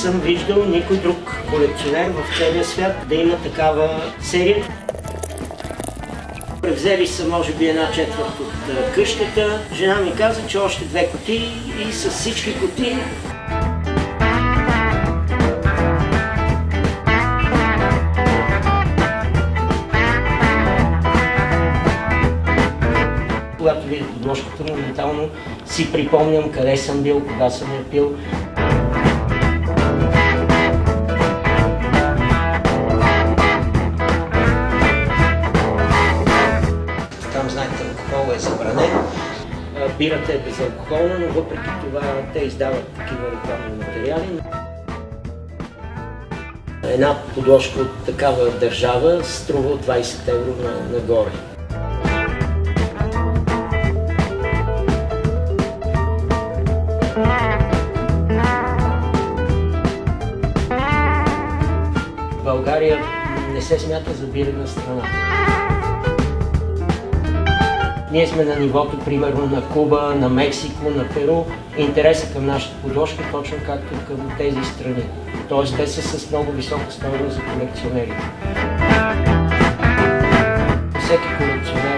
съм виждал никой друг колекционер в целия свят да има такава серия. Превзели са може би 1/4 от къщата. Жена ми каза, че още 2 кутии и с всички кутии. Когато видя подложката, моментално си припомням къде съм бил, кога съм я пил. Там, знаете, алкохол е забранен, бирата е безалкохолна, но въпреки това те издават такива рекламни материали. Една подложка от такава държава струва 20 евро нагоре. България не се смята за бирена страна. Ние сме на нивото, примерно, на Куба, на Мексико, на Перу. Интересът към нашата подложка точно както към тези страни. Тоест, те са с много висока стойност за колекционерите. Всеки колекционер